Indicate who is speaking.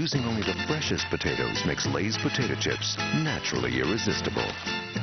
Speaker 1: using only the freshest potatoes makes Lay's potato chips naturally irresistible.